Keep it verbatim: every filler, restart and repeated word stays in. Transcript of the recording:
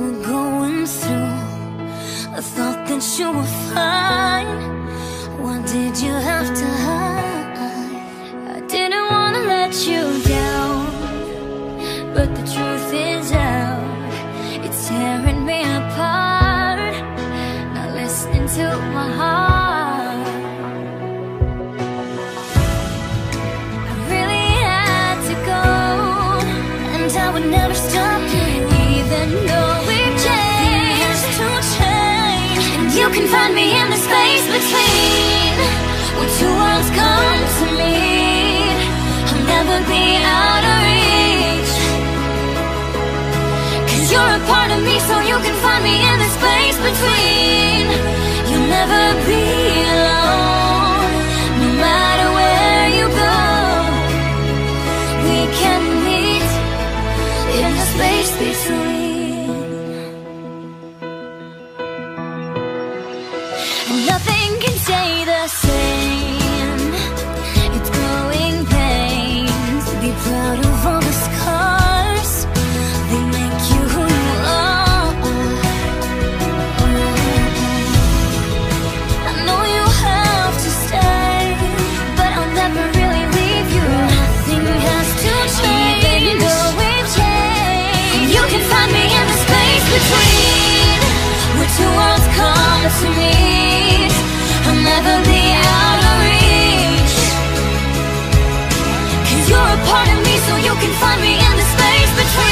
were going through, I thought that you were fine. Why did you have to hide? I didn't wanna let you down, but the truth is out. It's tearing me apart, not listening to my heart. I really had to go, and I would never stop you, even though we've changed to change. And you can find me in the space between, where two worlds come to meet. I'll never be out of reach, 'cause you're a part of me, so you can find me in the space between. You'll never be alone, no matter where you go. We can meet in the space between. And nothing can stay the same. It's growing pains. Be proud of all the scars, they make you who you are. I know you have to stay, but I'll never really leave you. Nothing has to change, even though we've changed. You can find me in the space between, where two worlds come to meet. I'll never be out of reach, 'cause you're a part of me, so you can find me in the space between.